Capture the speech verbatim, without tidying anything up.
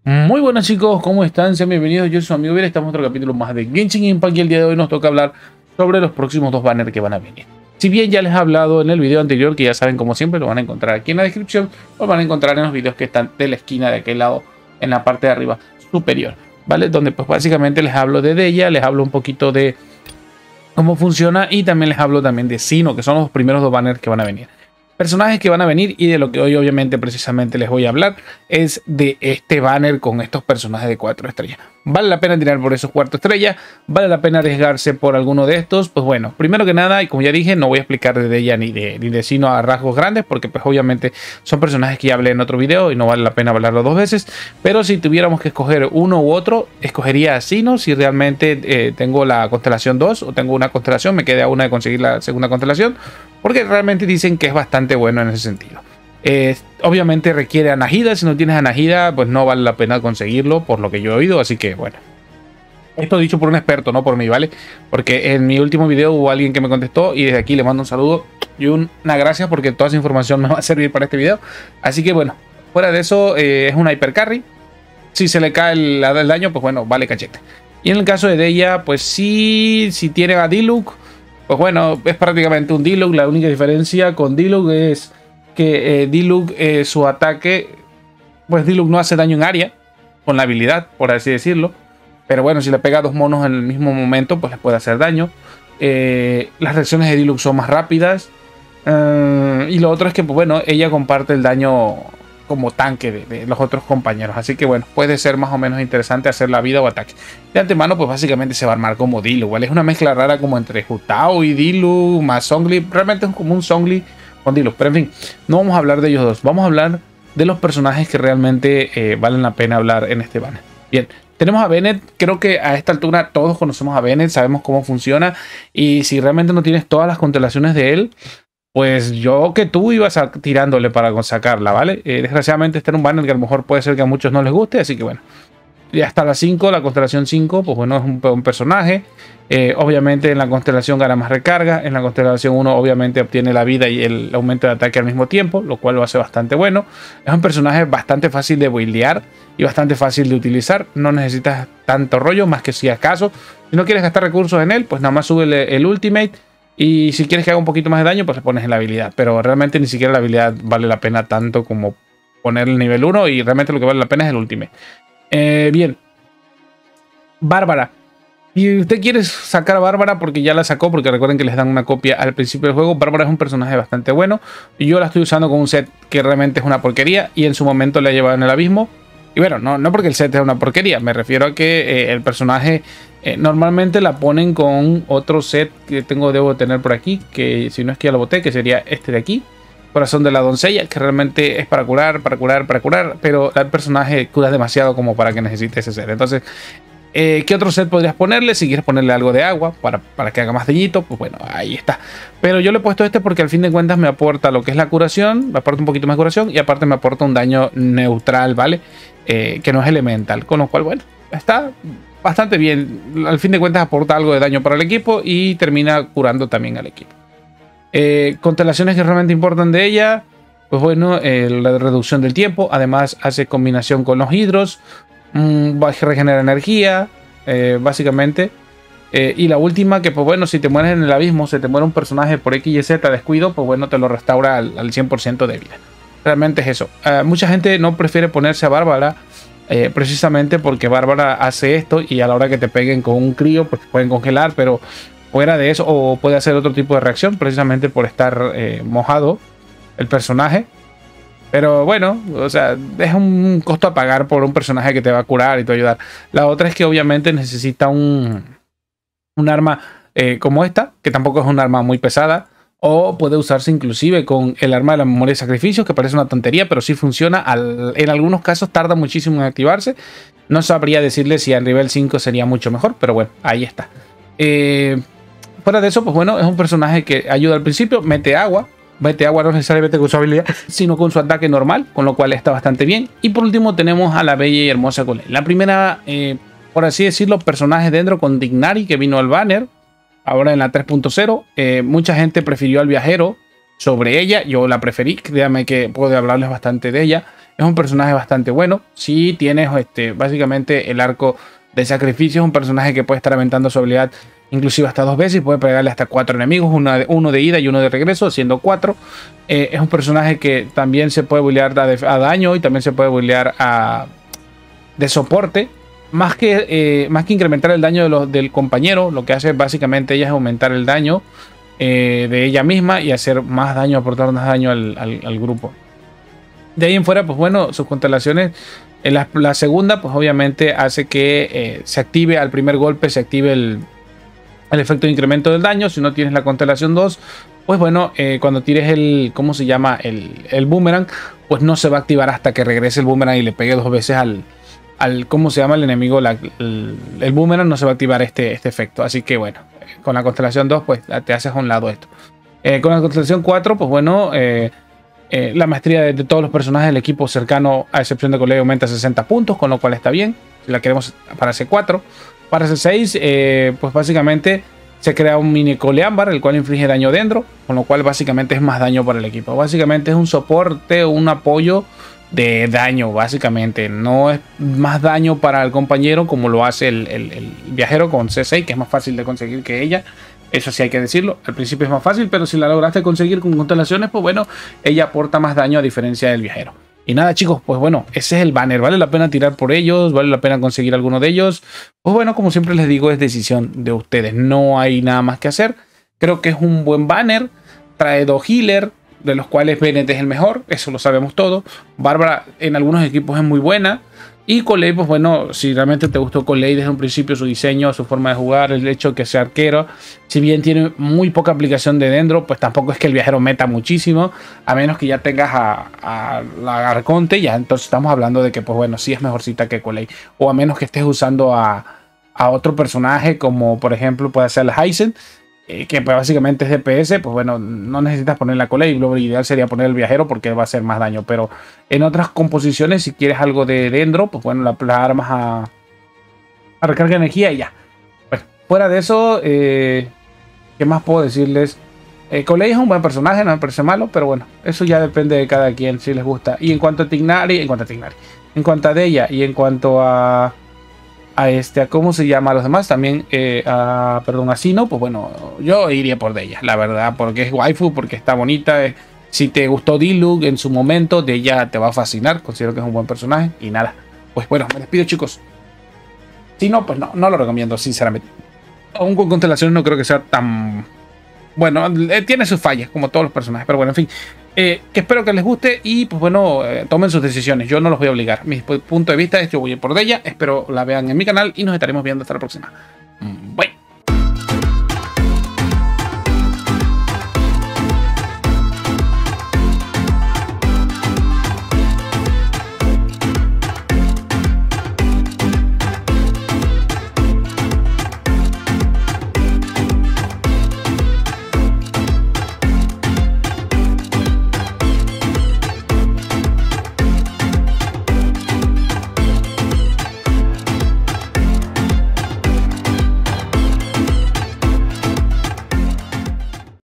Muy buenas chicos, ¿cómo están? Sean bienvenidos, yo soy su amigo Viera, estamos en otro capítulo más de Genshin Impact y el día de hoy nos toca hablar sobre los próximos dos banners que van a venir. Si bien ya les he hablado en el video anterior, que ya saben como siempre, lo van a encontrar aquí en la descripción, o lo van a encontrar en los videos que están de la esquina de aquel lado, en la parte de arriba superior, ¿vale? Donde pues básicamente les hablo de Deya, les hablo un poquito de cómo funciona y también les hablo también de Sino, que son los primeros dos banners que van a venir. Personajes que van a venir y de lo que hoy obviamente precisamente les voy a hablar es de este banner con estos personajes de cuatro estrellas. ¿Vale la pena tirar por esos cuatro estrellas? ¿Vale la pena arriesgarse por alguno de estos? Pues bueno, primero que nada, y como ya dije, no voy a explicar de ella ni de, ni de Sino a rasgos grandes, porque pues obviamente son personajes que ya hablé en otro video y no vale la pena hablarlo dos veces. Pero si tuviéramos que escoger uno u otro, escogería a Sino si realmente eh, tengo la constelación dos o tengo una constelación, me queda una de conseguir la segunda constelación, porque realmente dicen que es bastante bueno en ese sentido. Eh, obviamente requiere Anahida, si no tienes Anahida pues no vale la pena conseguirlo por lo que yo he oído, así que bueno. Esto dicho por un experto, no por mí, ¿vale? Porque en mi último video hubo alguien que me contestó y desde aquí le mando un saludo y una gracias porque toda esa información me va a servir para este video. Así que bueno, fuera de eso eh, es una hipercarry. Si se le cae el, el daño, pues bueno, vale cachete. Y en el caso de Deya, pues sí, si tiene a Diluc, pues bueno, es prácticamente un Diluc. La única diferencia con Diluc es que eh, Diluc, eh, su ataque, pues Diluc no hace daño en área con la habilidad, por así decirlo. Pero bueno, si le pega a dos monos en el mismo momento, pues les puede hacer daño. Eh, las reacciones de Diluc son más rápidas. Uh, y lo otro es que, pues bueno, ella comparte el daño como tanque de, de los otros compañeros. Así que bueno, puede ser más o menos interesante hacer la vida o ataque. De antemano, pues básicamente se va a armar como Diluc, ¿vale? Es una mezcla rara como entre Hu Tao y Diluc más Zhongli. Realmente es como un Zhongli con Diluc. Pero en fin, no vamos a hablar de ellos dos. Vamos a hablar de los personajes que realmente eh, valen la pena hablar en este banner. Bien. Tenemos a Bennett, creo que a esta altura todos conocemos a Bennett, sabemos cómo funciona y si realmente no tienes todas las constelaciones de él, pues yo que tú ibas a tirándole para sacarla, ¿vale? Eh, desgraciadamente este era un banner que a lo mejor puede ser que a muchos no les guste, así que bueno. Y hasta la cinco, la constelación cinco, pues bueno, es un, un personaje. Eh, obviamente en la constelación gana más recarga. En la constelación uno obviamente obtiene la vida y el aumento de ataque al mismo tiempo, lo cual lo hace bastante bueno. Es un personaje bastante fácil de buildear y bastante fácil de utilizar. No necesitas tanto rollo, más que si acaso. Si no quieres gastar recursos en él, pues nada más sube el, el ultimate. Y si quieres que haga un poquito más de daño, pues le pones en la habilidad. Pero realmente ni siquiera la habilidad vale la pena tanto como poner el nivel uno. Y realmente lo que vale la pena es el ultimate. Eh, bien, Bárbara. Si usted quiere sacar a Bárbara porque ya la sacó, porque recuerden que les dan una copia al principio del juego, Bárbara es un personaje bastante bueno. Y yo la estoy usando con un set que realmente es una porquería y en su momento le ha llevado en el abismo. Y bueno, no, no porque el set es una porquería, me refiero a que eh, el personaje eh, normalmente la ponen con otro set que tengo, debo tener por aquí, que si no es que ya lo boté, que sería este de aquí. Corazón de la doncella, que realmente es para curar, para curar, para curar, pero el personaje cura demasiado como para que necesite ese set. Entonces, eh, ¿qué otro set podrías ponerle? Si quieres ponerle algo de agua para, para que haga más dañito, pues bueno, ahí está. Pero yo le he puesto este porque al fin de cuentas me aporta lo que es la curación, me aporta un poquito más de curación y aparte me aporta un daño neutral, ¿vale? Eh, que no es elemental, con lo cual, bueno, está bastante bien. Al fin de cuentas aporta algo de daño para el equipo y termina curando también al equipo. Eh, constelaciones que realmente importan de ella, pues bueno, eh, la reducción del tiempo, además hace combinación con los hidros, mmm, regenera energía, eh, básicamente, eh, y la última que pues bueno, si te mueres en el abismo, se te muere un personaje por X y Z descuido, pues bueno, te lo restaura al, al cien por ciento de vida. Realmente es eso. Uh, mucha gente no prefiere ponerse a Bárbara eh, precisamente porque Bárbara hace esto y a la hora que te peguen con un crío, pues te pueden congelar, pero fuera de eso, o puede hacer otro tipo de reacción precisamente por estar eh, mojado el personaje. Pero bueno, o sea, es un costo a pagar por un personaje que te va a curar y te va a ayudar. La otra es que obviamente necesita un, un arma eh, como esta, que tampoco es un arma muy pesada. O puede usarse inclusive con el arma de la memoria de sacrificios, que parece una tontería, pero sí funciona. Al, en algunos casos tarda muchísimo en activarse. No sabría decirle si a nivel cinco sería mucho mejor, pero bueno, ahí está. Eh... Fuera de eso, pues bueno, es un personaje que ayuda al principio, mete agua, mete agua no necesariamente con su habilidad, sino con su ataque normal, con lo cual está bastante bien. Y por último tenemos a la bella y hermosa Colette. La primera, eh, por así decirlo, personaje dentro con Dignari, que vino al banner, ahora en la tres punto cero. Eh, mucha gente prefirió al viajero sobre ella, yo la preferí, créanme que puedo hablarles bastante de ella. Es un personaje bastante bueno. Si tienes este, básicamente el arco de sacrificio, es un personaje que puede estar aventando su habilidad inclusive hasta dos veces y puede pegarle hasta cuatro enemigos, uno de, uno de ida y uno de regreso, siendo cuatro. Eh, es un personaje que también se puede builear a, a daño y también se puede builear a de soporte. Más que, eh, más que incrementar el daño de los, del compañero, lo que hace básicamente ella es aumentar el daño eh, de ella misma y hacer más daño, aportar más daño al, al, al grupo. De ahí en fuera, pues bueno, sus constelaciones, en la, la segunda, pues obviamente hace que eh, se active al primer golpe, se active el, el efecto de incremento del daño. Si no tienes la constelación dos, pues bueno, eh, cuando tires el, ¿cómo se llama? El, el boomerang, pues no se va a activar hasta que regrese el boomerang y le pegue dos veces al... al ¿cómo se llama el enemigo? La, el, el boomerang no se va a activar este, este efecto. Así que bueno, con la constelación dos pues te haces a un lado esto. Eh, con la constelación cuatro, pues bueno, eh, eh, la maestría de, de todos los personajes del equipo cercano, a excepción de Colei, aumenta sesenta puntos, con lo cual está bien. Si la queremos para C cuatro. Para C seis, eh, pues básicamente se crea un mini Coleambar, el cual inflige daño dentro, con lo cual básicamente es más daño para el equipo. Básicamente es un soporte, un apoyo de daño, básicamente. No es más daño para el compañero como lo hace el, el, el viajero con C seis, que es más fácil de conseguir que ella. Eso sí hay que decirlo. Al principio es más fácil, pero si la lograste conseguir con constelaciones, pues bueno, ella aporta más daño a diferencia del viajero. Y nada, chicos, pues bueno, ese es el banner. ¿Vale la pena tirar por ellos? ¿Vale la pena conseguir alguno de ellos? Pues bueno, como siempre les digo, es decisión de ustedes. No hay nada más que hacer. Creo que es un buen banner. Trae dos healer, de los cuales Bennett es el mejor. Eso lo sabemos todos. Bárbara en algunos equipos es muy buena. Y Colei, pues bueno, si realmente te gustó Colei desde un principio, su diseño, su forma de jugar, el hecho de que sea arquero, si bien tiene muy poca aplicación de dentro, pues tampoco es que el viajero meta muchísimo, a menos que ya tengas a, a la Arconte, ya entonces estamos hablando de que, pues bueno, sí es mejorcita que Colei, o a menos que estés usando a, a otro personaje, como por ejemplo puede ser el Heisen, eh, que pues básicamente es D P S, pues bueno, no necesitas poner la Colei, lo ideal sería poner el viajero porque va a hacer más daño, pero en otras composiciones, si quieres algo de dentro, pues bueno, la, la armas a, a recarga de energía y ya. Bueno, fuera de eso, eh, ¿qué más puedo decirles? Eh, Colei es un buen personaje, no me parece malo, pero bueno, eso ya depende de cada quien si les gusta. Y en cuanto a Tignari, en cuanto a Tignari, en cuanto a Deya y en cuanto a a este, a cómo se llama a los demás, también eh, a, perdón, a Sino, pues bueno, yo iría por Deya, la verdad, porque es waifu, porque está bonita. Eh, si te gustó Diluc en su momento, Deya te va a fascinar, considero que es un buen personaje. Y nada, pues bueno, me despido, chicos. Si no, pues no, no lo recomiendo, sinceramente. Aún con constelaciones no creo que sea tan... Bueno, eh, tiene sus fallas, como todos los personajes, pero bueno, en fin. Eh, que espero que les guste y pues bueno, eh, tomen sus decisiones. Yo no los voy a obligar. Mi punto de vista es yo voy por Deya. Espero la vean en mi canal y nos estaremos viendo hasta la próxima.